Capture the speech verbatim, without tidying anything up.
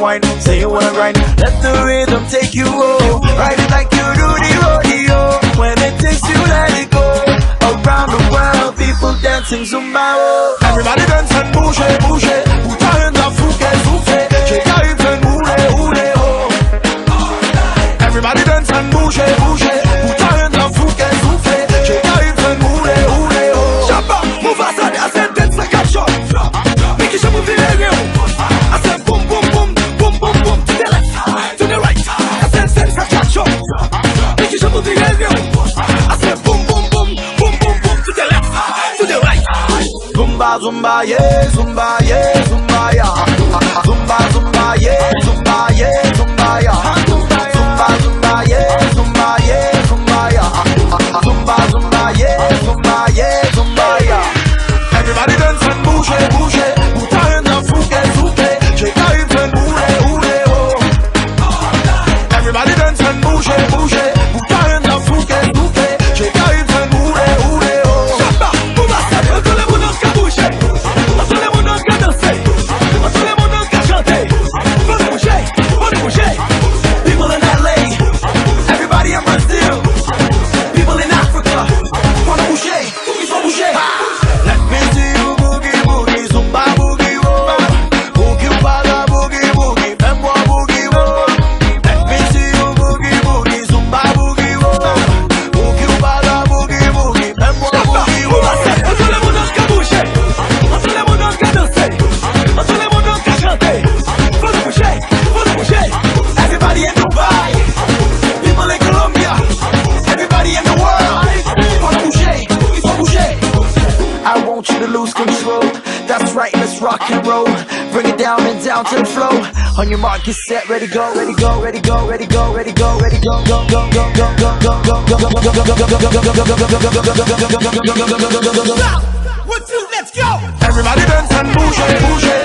wine, say you wanna grind. Let the rhythm take you home. Ride it like you do the rodeo. When it takes you, let it go. Around the world, people dancing Zumba. Oh. Everybody dance and bouge, bouge. Put ta hand à fouquet, soufflé. J'ai qu'à une train roulé, roulé, oh. Everybody dance and bouge, bouge. Put ta hand à fouquet, soufflé. J'ai qu'à une train roulé, roulé, oh. Chapa, move aside, I said dance like a shot. Make it move in the room. I said boom, boom, boom, boom, boom, boom. To the left, to the right. I said dance like a shot. Make it move in the room. I said boom, boom, boom, boom, boom, boom. To the left, to the right. Zumba, zumba, yeah, zumba, yeah, zumba, yeah. Zumba, zumba, yeah, zumba, yeah, zumba, yeah. Zumba, zumba, yeah, zumba, yeah, zumba, yeah. Zumba, zumba, yeah, zumba, yeah, zumba, yeah. Everybody dance and bouge, bouge. Put ta hand à fouquet, soufflé. J'ai qu'à une train roulé, roulé, oh. Everybody dance and bouge, bouge. Put ta hand à fouquet, soufflé. J'ai qu'à une train roulé, roulé, oh. Chapa, move aside, tout le monde qui bouge. Tout le monde qui danse. Tout le monde qui chante. Faut le bouger, faut le bouger. People in L A, everybody in Brazil. People in Africa, faut le bouger, il faut bouger. Let me see you boogie boogie, zumba boogie whoa. Boogie wada boogie boogie, fais-moi boogie whoa. Let me see you boogie boogie, zumba boogie whoa. Boogie wada boogie boogie, fais-moi boogie whoa. Tout le monde qui bouge, tout le monde qui danse, tout le monde qui chante. Faut le bouger, faut le bouger. Everybody in Dubai, people in Colombia, everybody in the world. Faut le bouger, il faut bouger. I want you to lose control. That's right, let's rock and roll. Bring it down and down to the flow. On your mark, get set, ready go, ready go, ready go, ready go, ready go, ready go, go, go, go, go, go, go, go, go, go, go. One, two, let's go. Everybody dance and bouge, bouge.